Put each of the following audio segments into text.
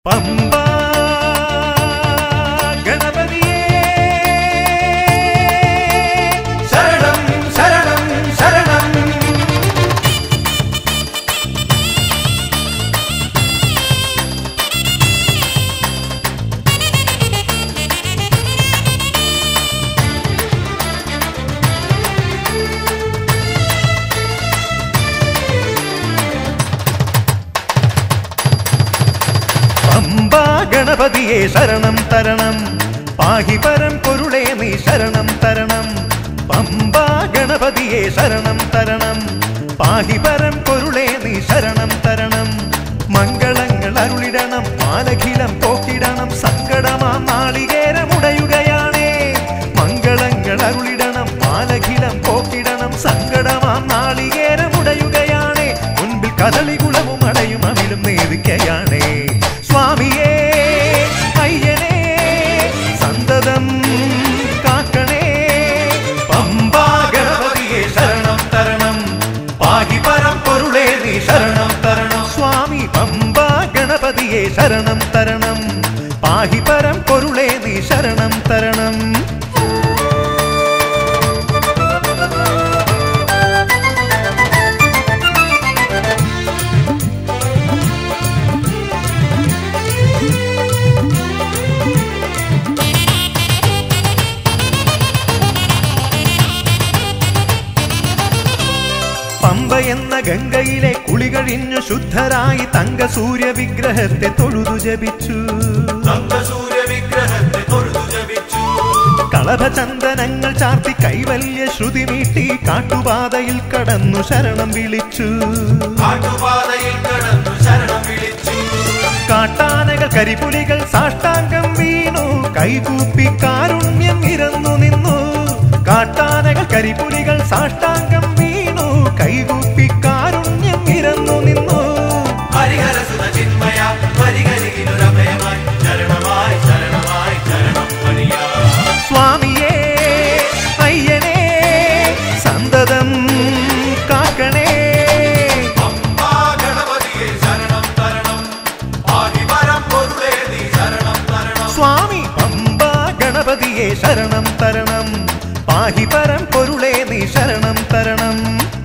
പമ്പാ ഗണപതിയേ ശരണം ശരണം ശരണം. പമ്പാ ഗണപതിയെ ശരണം തരണം, പാഹി പരം പൊരുളേ നീ ശരണം തരണം. പമ്പാ ഗണപതിയെ ശരണം തരണം, പാഹി പരം പൊരുളേ നീ ശരണം തരണം. മംഗളങ്ങൾ അരുളിടണം, മാലഖിലം പോക്കിടണം, സങ്കടമാ നാളികേരമുടയുകയാണേ. മംഗളങ്ങൾ അരുളിടണം, മാലഖിലം പോക്കിടണം, സങ്കടമാ നാളികേരമുടയുകയാണേ. മുൻപിൽ കദളികുളവും അടയും അവിലും നേദിക്കയാണേ. സ്വാമിയേ അയ്യനേ സന്തതം കാക്കണേ. പമ്പാ ഗണപതിയെ ശരണം തരണം, പാഹി പരം പൊരുളേ നീ ശരണം തരണം. സ്വാമി പമ്പാ ഗണപതിയെ ശരണം തരണം, പാഹി പരം പൊരുളേ നീ ശരണം തരണം. പമ്പ എന്ന ഗംഗയിലെ കുളി കഴിഞ്ഞു ശുദ്ധരായി തങ്ക സൂര്യ വിഗ്രഹത്തെ തൊഴുതു ജപിച്ചു. കളഭചന്ദനങ്ങൾ ചാർത്തി കൈവല്യ ശ്രുതി മീട്ടി കാട്ടുപാതയിൽ കടന്നു ശരണം വിളിച്ചു. കാട്ടാനകൾ കരിപുലികൾ സാഷ്ടാംഗം വീണു, കൈകൂപ്പി കാരുണ്യം ഇരന്നു നിന്നു. കാട്ടാനകൾ കരിപുലികൾ സാഷ്ടാംഗം വീണു, കൈകൂപ്പി കാരുണ്യം ഇരന്നു നിന്നു. സ്വാമിയേ അയ്യനേ സന്തതം കാക്കണേ. സ്വാമി പമ്പാ ഗണപതിയെ ശരണം തരണം, പാഹി പരം പൊരുളേ നീ ശരണം തരണം.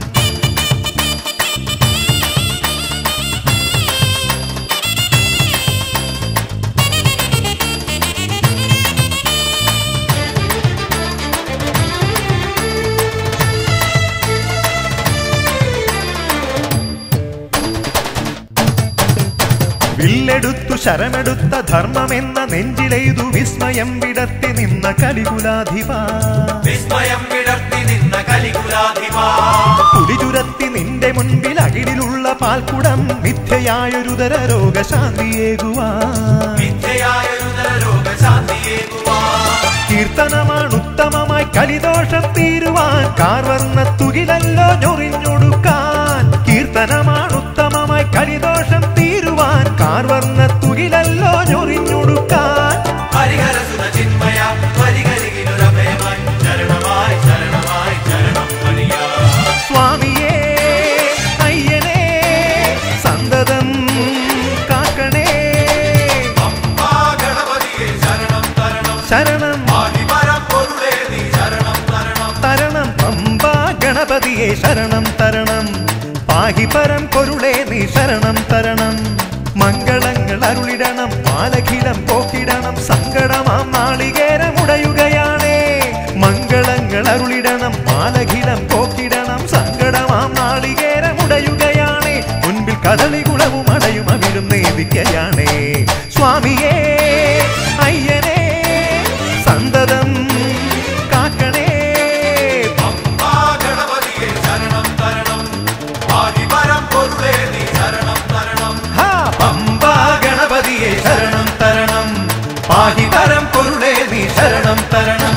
വില്ലെടുത്തു ശരമെടുത്ത ധർമ്മമെന്ന നെഞ്ചിലെയ്തു വിസ്മയം വിടർത്തി നിന്ന കലികുലാധിപാ. പുലിചുരത്തി നിന്റെ മുൻപിൽ അകിടിലുള്ള പാൽക്കുടം മിഥ്യയായൊരുതര രോഗശാന്തിയേകുവാൻ. കീർത്തനമാണ് ഉത്തമമായി കലിദോഷം തീരുവാൻ, കാർവർണ്ണ തുകിലല്ലോ ഞൊറിഞ്ഞൊടുക്കാൻ. കീർത്തനമാണ് ഉത്തമമായി കലിദോഷം തീരുവാൻ, കാർവർണ്ണ തുകിലല്ലോ ഞൊറിഞ്ഞൊടുക്കാൻ. സ്വാമിയേ അയ്യനേ സന്തതം കാക്കണേ. ശരണം തരണം, പമ്പാ ഗണപതിയെ ശരണം തരണം, പാഹി പരം പൊരുളേ നീ ശരണം തരണം. മംഗളങ്ങൾ അരുളിടണം, മാലഖിലം പോക്കിടണം, സങ്കടമാം നാളികേരമുടയുകയാണേ. മംഗളങ്ങൾ അരുളിടണം, മാലഖിലം പോക്കിടണം, സങ്കടമാം നാളികേരമുടയുകയാണേ. മുൻപിൽ കദളികുളവും അടയും അവിലും നേദിക്കയാണേ. സ്വാമിയേ അയ്യനേ സന്തതം കാക്കണേ. ഹാ പമ്പാ ഗണപതിയെ ശരണം തരണം, പാഹി പരം പൊരുളേ നീ ശരണം തരണം.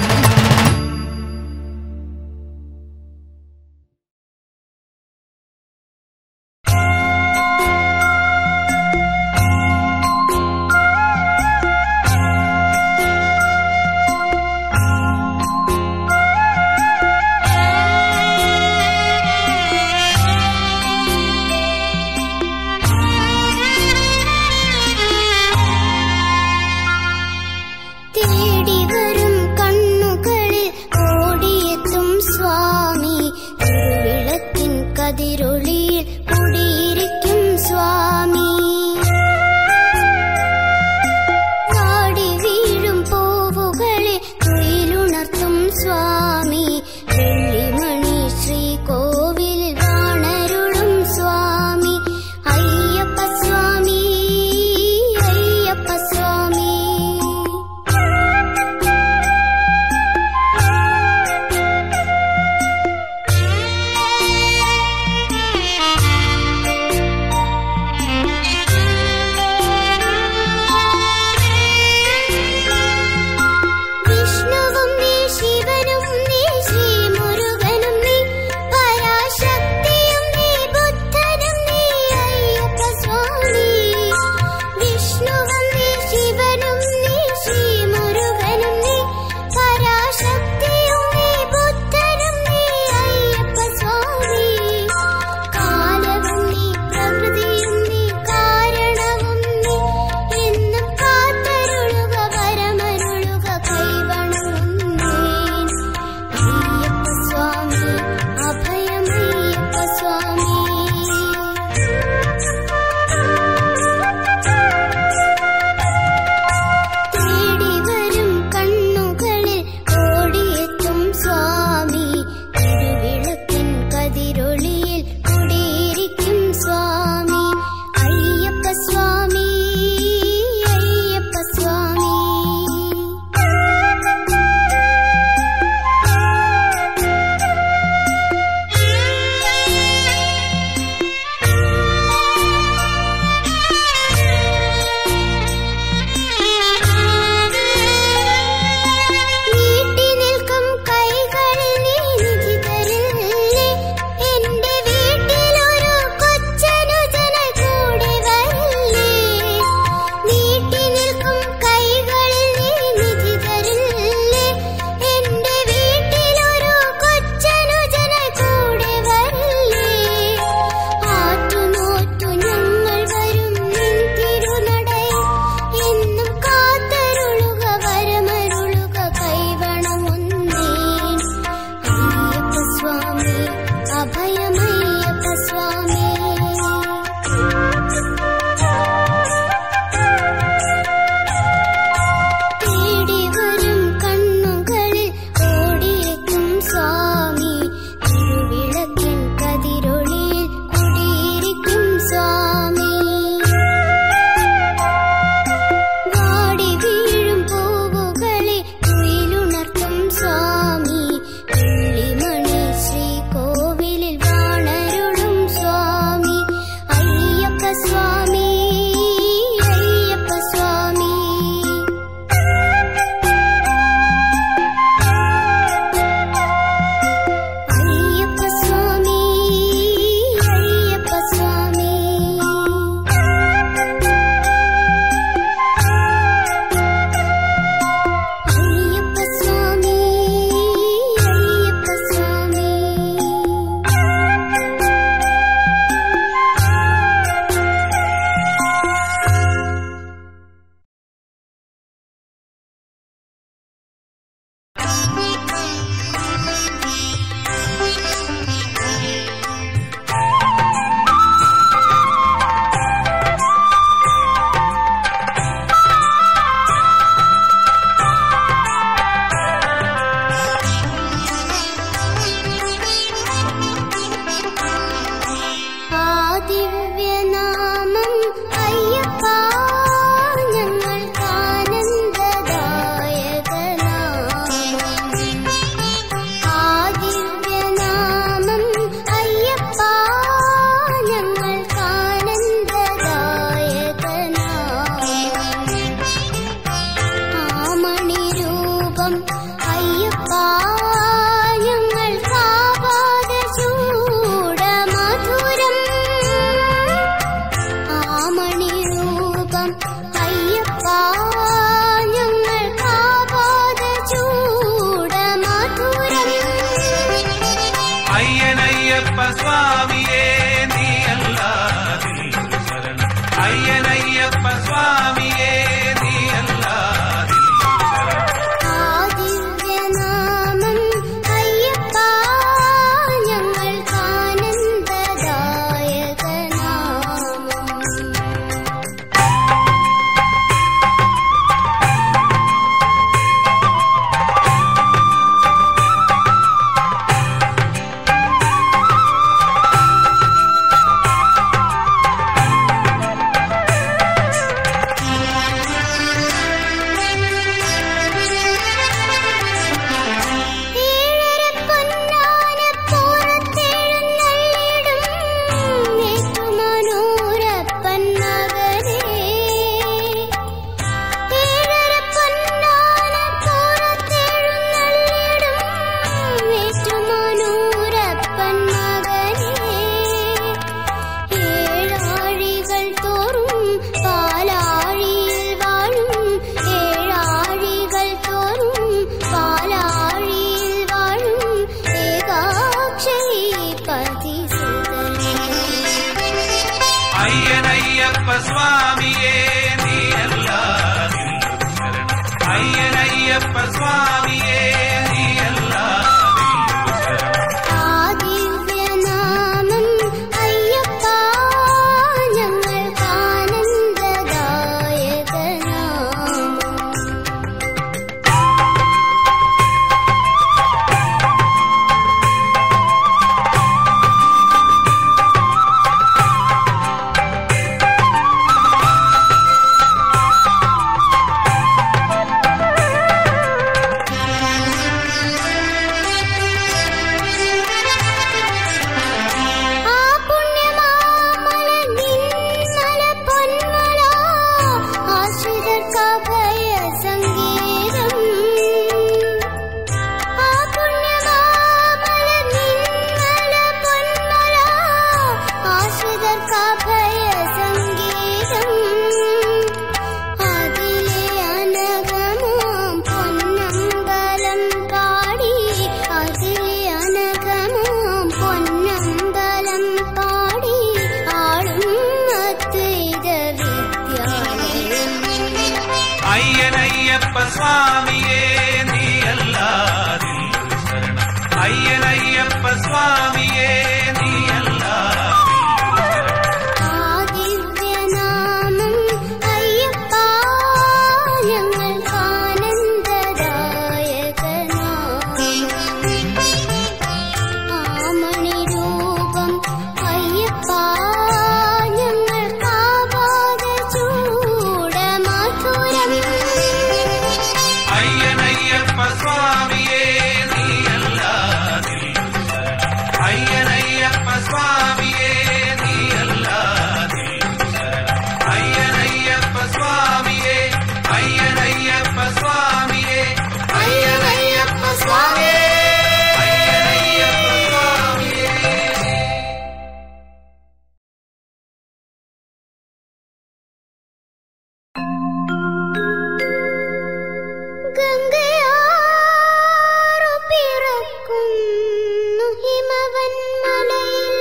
ആമണിരൂപം അയ്യപ്പ ഞങ്ങൾ കാപാത ചൂടമധുരം. അയ്യനയ്യപ്പ സ്വാമിയേ നീയല്ലാതില്ല ശരണം. അയ്യനയ്യപ്പ സ്വാമിയേ നീയല്ലാതില്ല ശരണം. ആ ദിവ്യനാമം അയ്യപ്പ ഞങ്ങൾക്കാനന്ദദായക നാമം. അയ്യനയ്യപ്പ സ്വാമിയേ നീയല്ലാതില്ല ശരണം. അയ്യനയ്യപ്പ സ്വാമിയേ നീയല്ലാതില്ല ശരണം. ആ ദിവ്യനാമം അയ്യപ്പ ഞങ്ങൾക്കാനന്ദദായക നാമം. അയ്യനയ്യപ്പ സ്വാമിയേ നീയല്ലാതില്ല ശരണം. അയ്യനയ്യപ്പ സ്വാമിയേ നീയല്ലാതില്ല ശരണം. ആ ദിവ്യനാമം അയ്യപ്പ ഞങ്ങൾക്കാനന്ദദായക നാമം. ആമണിരൂപം അയ്യപ്പ ഞങ്ങൾക്കാപാത ചൂടമധുരം. അയ്യനയ്യപ്പ സ്വാമിയേ നീയല്ലാതില്ല ശരണം. അയ്യനയ്യപ്പ സ്വാമിയേ നീയല്ലാതില്ല ശരണം. അയ്യനയ്യപ്പ സ്വാമിയേ അയ്യനയ്യപ്പ സ്വാമിയേ അയ്യനയ്യപ്പ സ്വാമിയേ അയ്യനയ്യപ്പ സ്വാമിയേ. ഗംഗയാറു പിറക്കുന്നു ഹിമവന്മലയിൽ.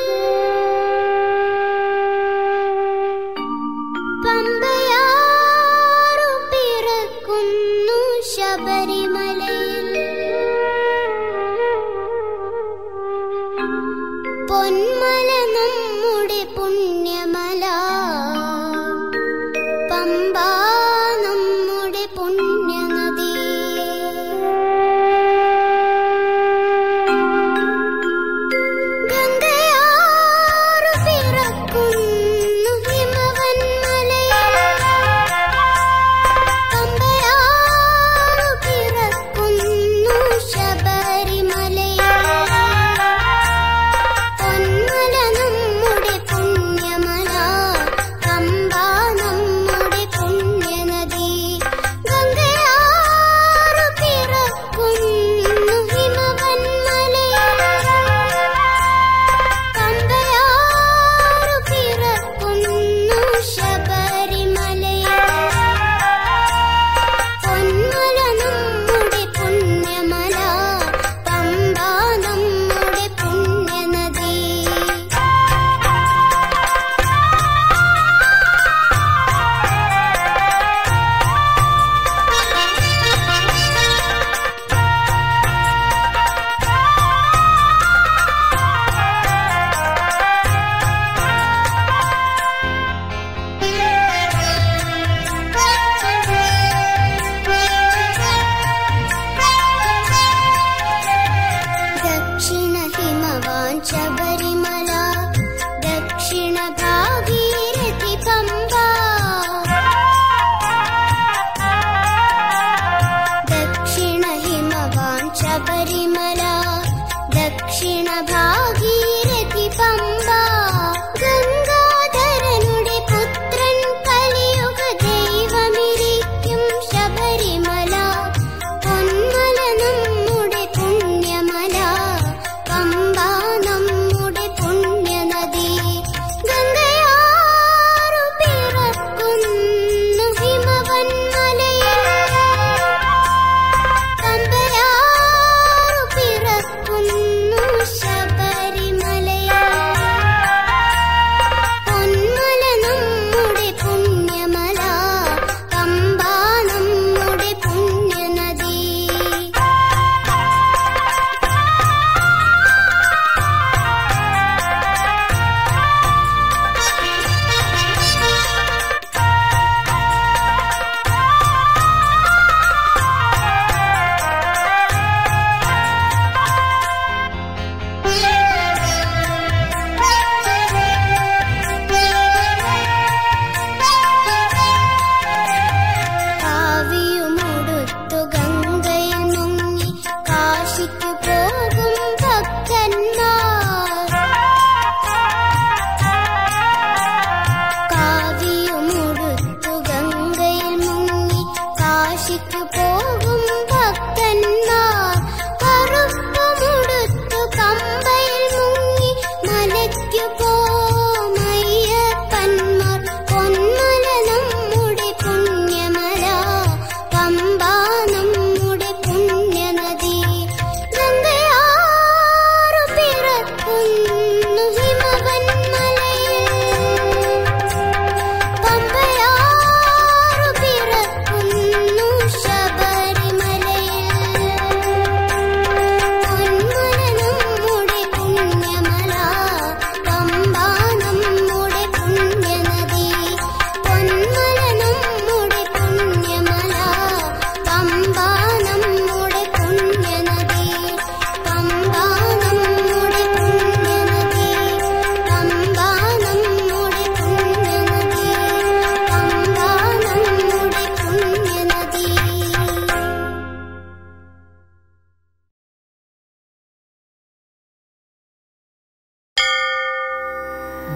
പമ്പയാറു പിറക്കുന്നു ശബരിമലയിൽ. പൊന്മല നമ്മുടെ പുണ്യമല, പമ്പ നമ്മുടെ പുണ്യനദി.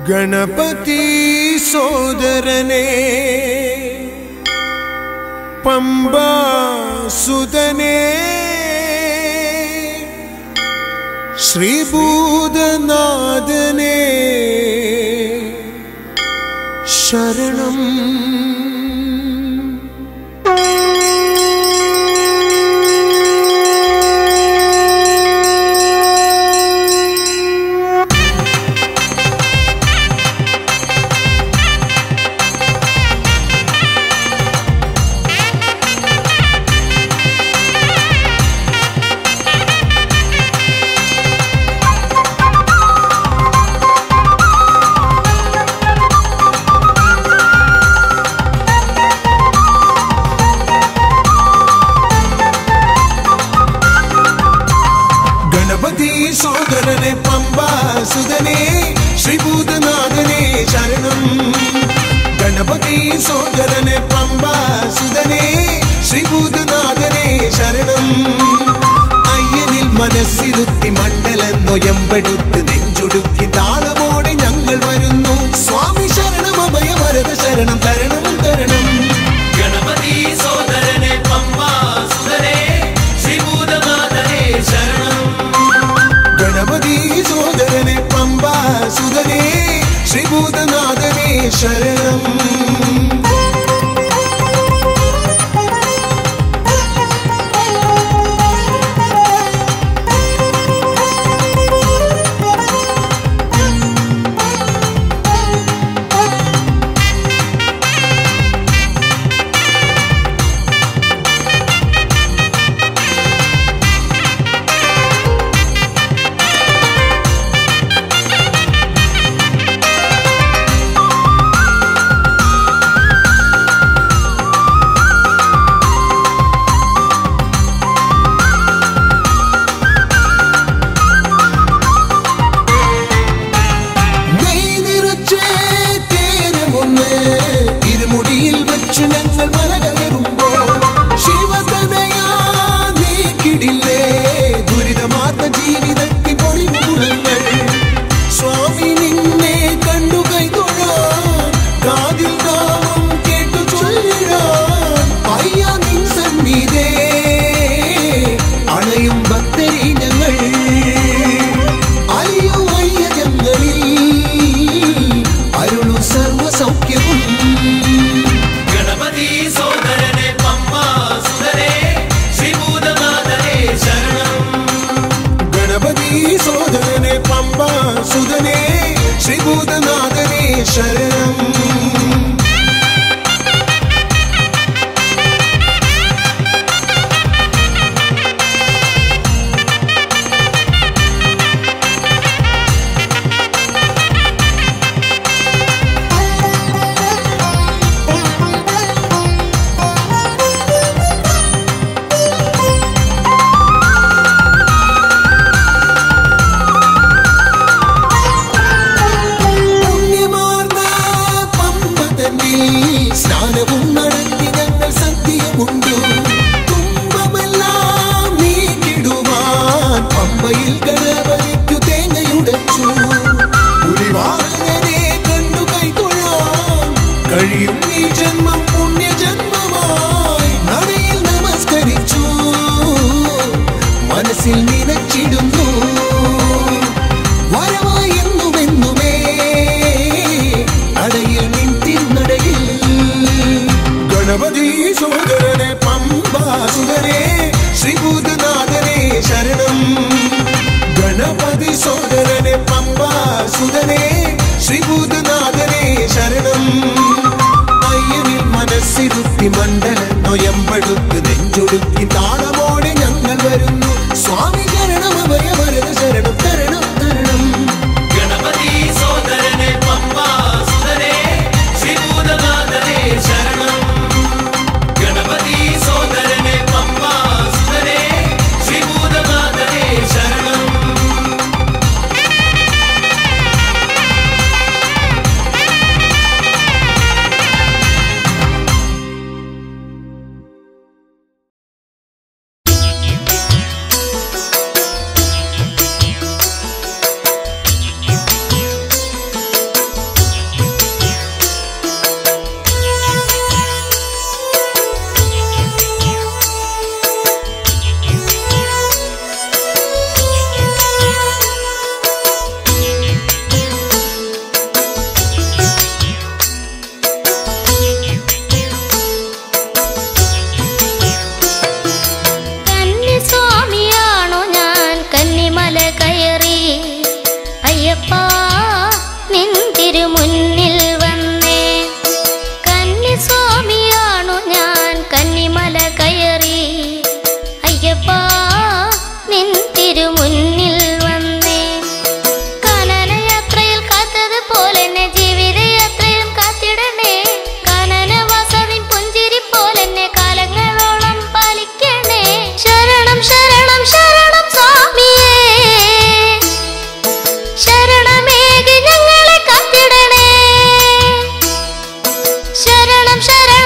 ഗണപതി സോദരനെ പമ്പാ സുതനെ ശ്രീഭൂതനാഥനെ ശരണം. സോദരനെ പമ്പാ സുതനെ ശ്രീഭൂതനാഥനെ ശരണം. ഗണപതി സോദരനെ പമ്പാ സുതനെ ശ്രീഭൂതനാഥനെ ശരണം. അയ്യനിൽ മനസ്സിരുത്തി മണ്ഡലം നൊയമ്പെടുത്ത് നെഞ്ചുടുക്കി താളമോടെ ഞങ്ങൾ വരുന്നു. സ്വാമി ശരണം അഭയമരത ശരണം തരണം തരണം. ഗണപതി സോദരനെ പമ്പാ സുതനെ ശ്രീഭൂതനാഥനെ ശരണം. ഗണപതി സോദരനെ പമ്പാ സുതനെ ശ്രീഭൂതനാഥനെ ശരണം. ഇരുമുടിയിൽ വെച്ച് ഞങ്ങൾ മലകയറുമ്പോൾ ശിവതനയാ നീക്കിടില്ലേ ദുരിതമാർന്ന ജീവിതത്തിൽ പൊളിമുളങ്ങൾ. സ്വാമി നിന്നെ കണ്ടു കൈതൊഴാൻ കാതിൽ നാമം കേട്ടു ചൊല്ലിടാൻ അയ്യ നിൻ സന്നിധേ അണയും ഭക്തരെ ഞങ്ങൾ. അയ്യോ അയ്യ ഞങ്ങളിൽ അരുളു സർവസൗഖ്യവും. ഗണപതി സോദരനെ പമ്പാ സുതനെ ശ്രീഭൂതനാഥനെ ശരണം. ഗണപതി സോദരനെ പമ്പാ സുതനെ ശ്രീഭൂതനാഥനെ ശരണം. സ്നാനവും നടത്തി ഞങ്ങൾ സദ്യയുമുണ്ടു. തുമ്പമെല്ലാം നീക്കിടുവാൻ പമ്പയിൽ ഗണപതിക്കു തേങ്ങയുടച്ചു. പുലിവാഹനനെ കണ്ടു കൈതൊഴാൻ കഴിയും ഈ ജന്മം പുണ്യജന്മമായി. നടയിൽ നമസ്കരിച്ചു മനസ്സിൽ നിനച്ചിടുന്നു വരവായി എന്നുമെന്നുമേ നടയിൽ നിൻ തിരുനടയിൽ. ഗണപതി സോദരനെ പമ്പാ സുതനെ ശ്രീഭൂതനാഥനെ ശരണം. ഗണപതി സോദരനെ പമ്പാ സുതനെ ശ്രീഭൂതനാഥനെ ശരണം. അയ്യനിൽ മനസ്സ്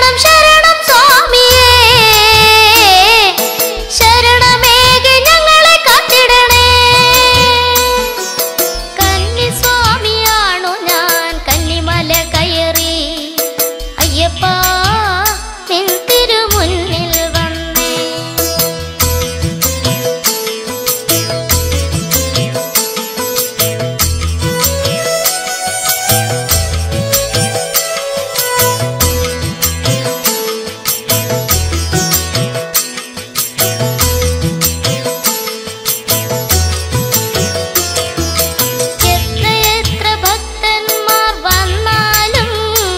ശരണം ശരണം സ്വാമിയേ ശരണമേകി ഞങ്ങളെ കാത്തിടണേ കന്നി സ്വാമിയാണു ഞാൻ കന്നിമല കയറി അയ്യപ്പ നിൻ തിരുമുന്നിൽ വന്നേ എത്ര ഭക്തന്മാർ വന്നാലും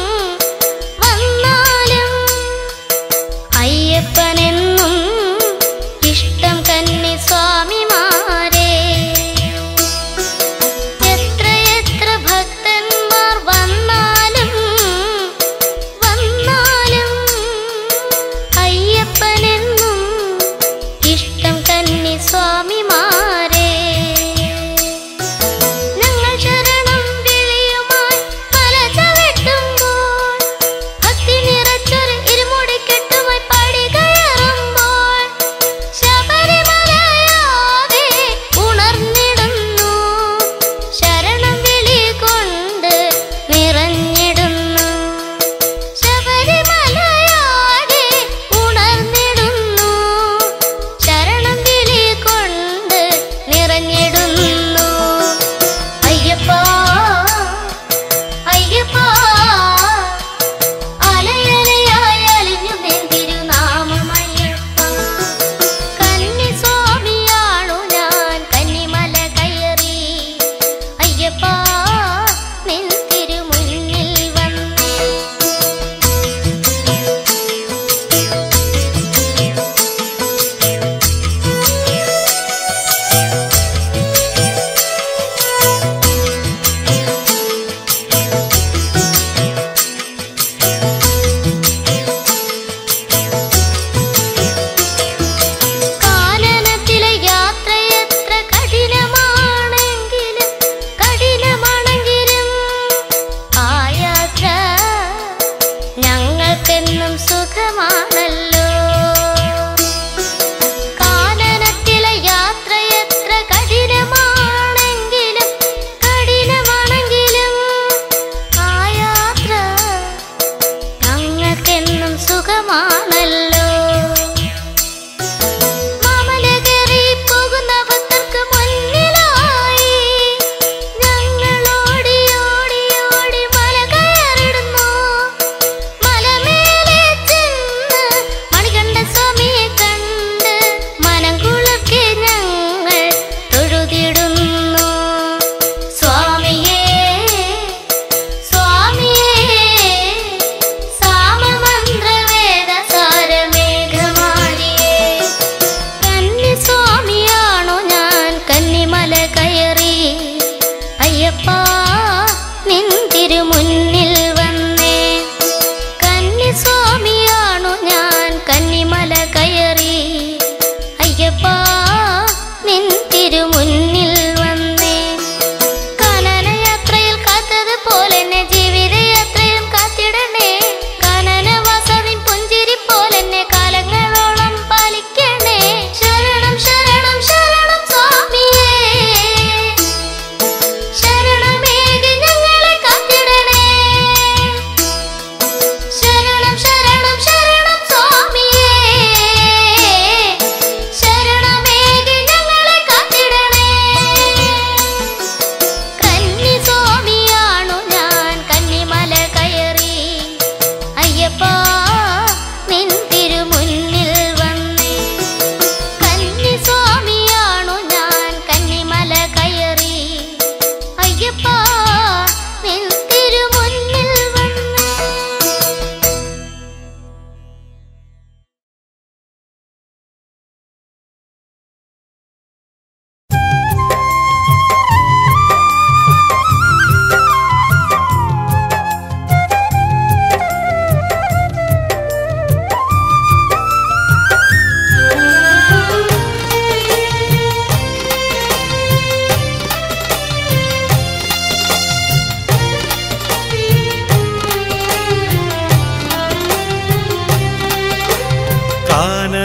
അയ്യപ്പനെന്നും ഇഷ്ടം കന്നി സ്വാമിമാരെ എത്ര ഭക്തന്മാർ വന്നാലും അയ്യപ്പനെന്നും ഇഷ്ടം കന്നി സ്വാമിമാരെ ഞങ്ങൾ ശരണം വിളിയുമായി മല ചവിട്ടുമ്പോൾ ഭക്തി നിറച്ചൊരു ഇരുമുടിക്കെട്ടുമായി പടി കയറുമ്പോൾ ശബരിമലയാകെ ഉണർന്നിടുന്നു ശരണം വിളി കൊണ്ട് നിറഞ്ഞിടുന്നു ശബരിമലയാകെ ഉണർന്നിടുന്നു ശരണം വിളി കൊണ്ട് നിറഞ്ഞിടുന്നു അയ്യപ്പ അയ്യപ്പ അലയലയായി അലിഞ്ഞു നിൻ തിരുനാമം അയ്യപ്പ കന്നി സ്വാമിയാണു ഞാൻ കന്നിമല കയറി അയ്യപ്പ നിൻ തിരുമുന്നിൽ വന്നേ കാനനത്തിലെ യാത്രയെത്ര കഠിനമാണെങ്കിലും ആ യാത്ര ഞങ്ങൾക്കെന്നും സുഖമാണല്ലോ കാനനത്തിലെ യാത്രയെത്ര കഠിനമാണെങ്കിലും ആ യാത്ര ഞങ്ങൾക്കെന്നും സുഖമാണല്ലോ മാമല കയറി പോകുന്ന ഭക്തർക്ക് മുന്നിലായി ഞങ്ങൾ ഓടി ഓടി ഓടി മല കയറിടുന്നു മലമേലെ ചെന്ന് മണികണ്ഠ സ്വാമിയെ കണ്ട് മനം കുളിർക്കെ ഞങ്ങൾ തൊഴുതിടുന്നു സ്വാമിയേ സ്വാമിയേ സാമമന്ത്രവേദ സാരമേഘമാരിയേ കന്നി സ്വാമിയാണു ഞാൻ കന്നിമല കയറി അയ്യപ്പ നിൻ തിരുമുന്നിൽ വന്നേ കന്നി സ്വാമിയാണു ഞാൻ കന്നിമല കയറി അയ്യപ്പ നിൻ തിരുമുന്നിൽ വന്നേ കാനനയാത്രയിൽ കാത്തതുപോലെ എന്നെ ജീവിതയാത്രയിലും കാത്തിടണേ കാനനവാസവിൻ പുഞ്ചിരി പോലെന്നെ കാലങ്ങളോളം പാലിക്കണേ ശരണം ശരണം ശരണം സ്വാമിയേ ശരണമേകി ഞങ്ങളെ കാത്തിടണേ ശരണം ശരണം ശരണം സ്വാമിയേ ശരണമേകി ഞങ്ങളെ കാത്തിടണേ കന്നി സ്വാമിയാണു ഞാൻ കന്നിമല കയറി അയ്യപ്പ നിൻ തിരുമുന്നിൽ വന്നേ കന്നി സ്വാമിയാണു ഞാൻ കന്നിമല കയറി അയ്യപ്പ നിൻ തിരുമുന്നിൽ വന്നേ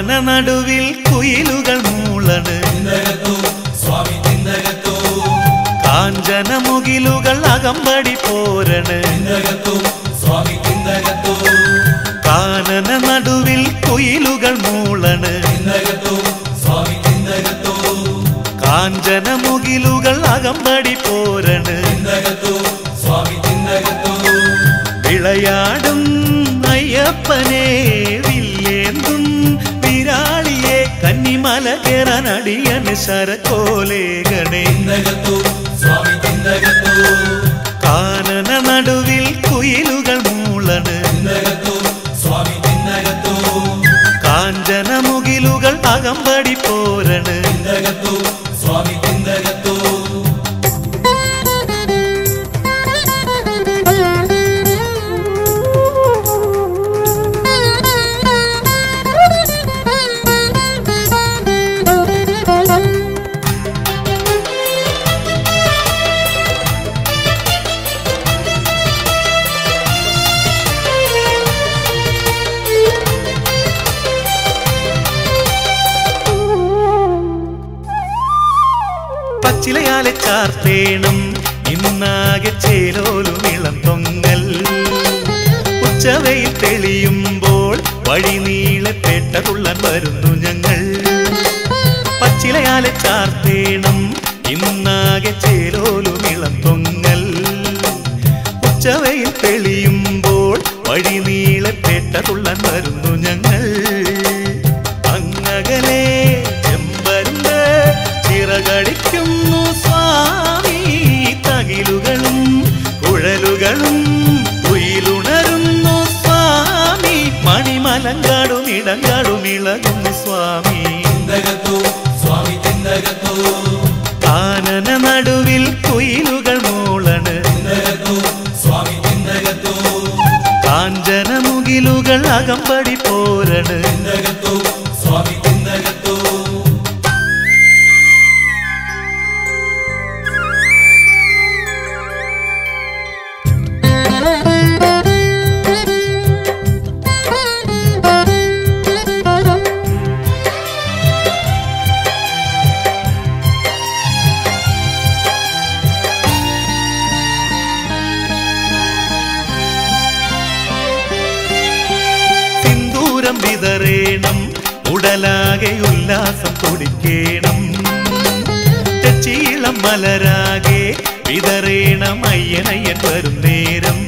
കാനന നടുവിൽ കുയിലുകൾ മൂളണ് സ്വാമി തിന്തകത്തോ കാഞ്ചന മുകിലുകൾ അകമ്പടി പോരണ് സ്വാമി തിന്തകത്തോ കാനന നടുവിൽ കുയിലുകൾ മൂളണ് സ്വാമി തിന്തകത്തോ കാഞ്ചന മുകിലുകൾ അകമ്പടി പോരണ് സ്വാമി തിന്തകത്തോ വിളയാടും അയ്യപ്പനെ വില്ലേന്തും വിരാളിയെ കന്നിമല കേറാനടിയന് ശരക്കോലേഖനെ സ്വാമി തിന്തകത്തോ കാനന നടുവിൽ കുയിലുകൾ മൂളണ് സ്വാമി തിന്തകത്തോ കാഞ്ചന മുകിലുകൾ അകമ്പടി പോരണ് സ്വാമി തിന്തകത്തോ പച്ചിലയാലെ ചാർത്തേണം ഇന്നാകെ ചേലോലും ഇളം തൊങ്ങൽ ഉച്ചവയിൽ തെളിയുമ്പോൾ വഴി നീളെ പേട്ടതുള്ളൻ വരുന്നു ഞങ്ങൾ പച്ചിലയാലെ ചാർത്തേണം ഇന്നാകെ ചേലോലും ഇളം തൊങ്ങൽ ഉച്ചവയിൽ തെളിയുമ്പോൾ വഴി നീളെ പേട്ടതുള്ളൻ വരുന്നു ഞങ്ങൾ അങ്ങകലെ ചെമ്പരുന്ന് ചിറകടിക്കുന്നു സ്വാമി തകിലുകളും കുഴലുകളും കുയിലുണരുന്നു സ്വാമി മണിമലങ്കാടും ഇടങ്കാടും ഇളകുന്നു സ്വാമി സ്വാമി തിന്തകത്തോ കാനന നടുവിൽ കുയിലുകൾ മൂളണ് സ്വാമി തിന്തകത്തോ കാഞ്ചന മുകിലുകൾ അകമ്പടി പോരണ് സ്വാമി തിന്തകത്തോ സിന്ദൂരം വിതറേണം ഉടലാകെ ഉല്ലാസം തുടിക്കേണം തെച്ചീളം മലരാകെ വിതറേണം അയ്യനയ്യൻ വരും നേരം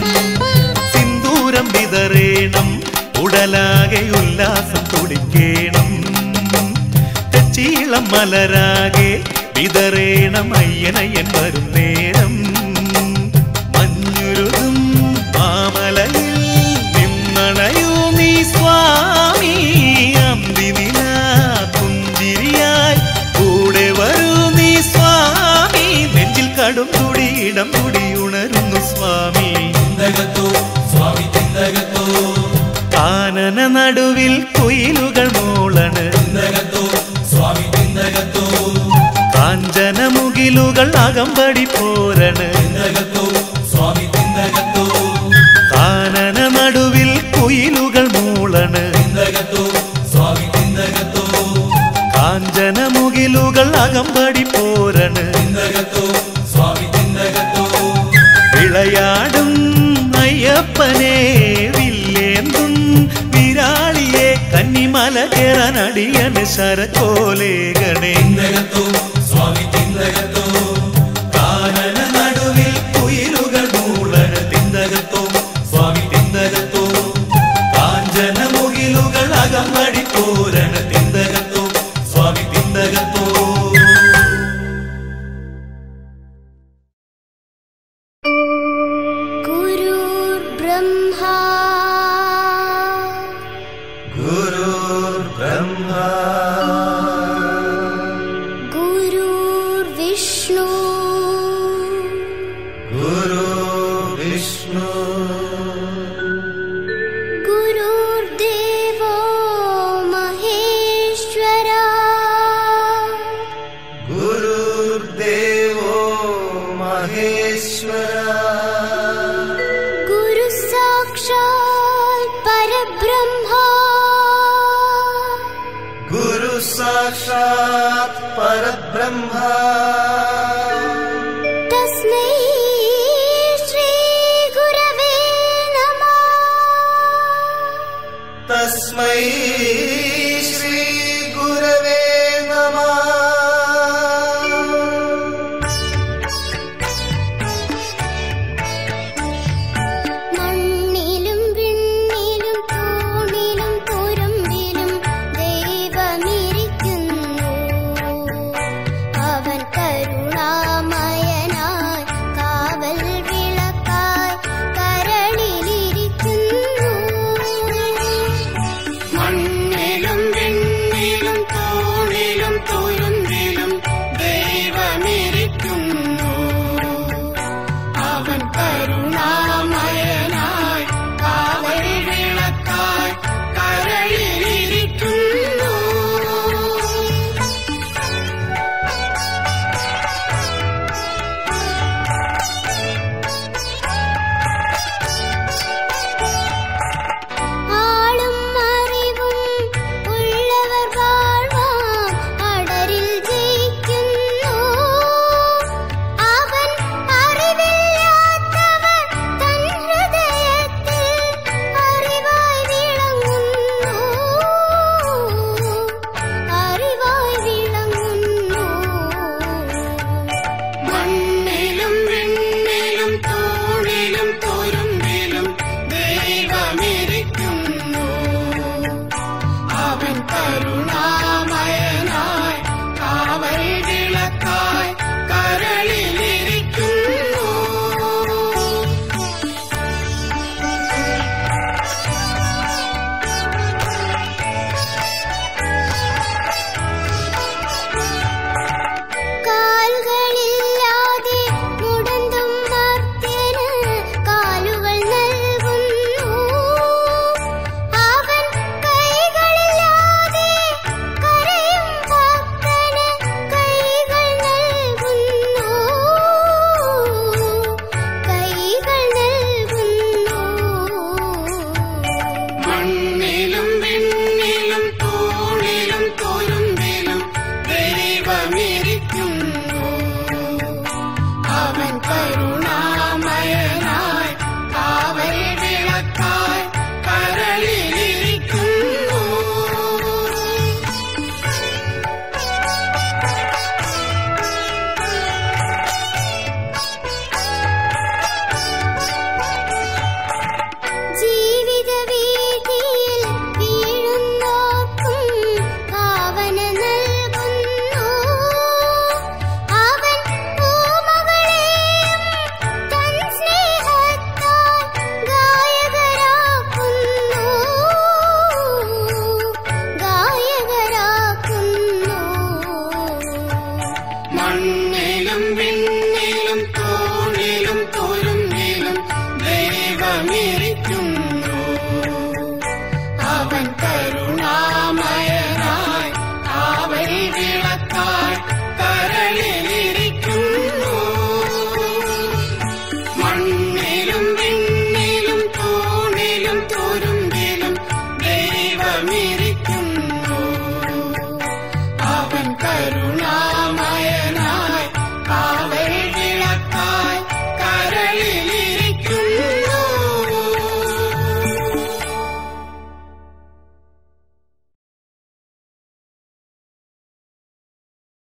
സിന്ദൂരം വിതറേണം ഉടലാകെ ഉല്ലാസം തുടിക്കേണം തെച്ചീളം മലരാകെ വിതറേണം അയ്യനയ്യൻ വരും നേരം മഞ്ഞുരുകും മാമലയിൽ നിന്നണയൂ നീ സ്വാമി അന്തിനില പുഞ്ചിരിയായി കൂടെ വരൂ നീ സ്വാമി നെഞ്ചിൽ കടും തുടി ഇടം തുടി ഉണരുന്നു സ്വാമി സ്വാമി തിന്തകത്തോ കാനന നടുവിൽ കുയിലുകൾ മൂളണ് സ്വാമി തിന്തകത്തോ കാഞ്ചന മുകിലുകൾ അകമ്പടി പോരണ് സ്വാമി തിന്തകത്തോ കാനന നടുവിൽ കുയിലുകൾ മൂളണ് സ്വാമി തിന്തകത്തോ കാഞ്ചന മുകിലുകൾ അകമ്പടി പോരണ് സ്വാമി തിന്തകത്തോ വിളയാടും അയ്യപ്പനെ വില്ലേന്തും വിരാളിയെ കന്നിമല കേറാനടിയന് ശരക്കോലേഖനെ സ്വാമി തിന്തകത്തോ കാനന നടുവിൽ കുയിലുകൾ മൂളണ് തിന്തകത്തോ സ്വാമി തിന്തകത്തോ കാഞ്ചന മുകിലുകൾ അകമ്പടി പോരണ് തിന്തകത്തോ സ്വാമി തിന്തകത്തോ गुरुर्ब्रह्मा गुरुर्ब्रह्मा गुरुर्विष्णु साक्षात् परब्रह्म तस्मै श्री गुरवे नमः तस्मै श्री गुरवे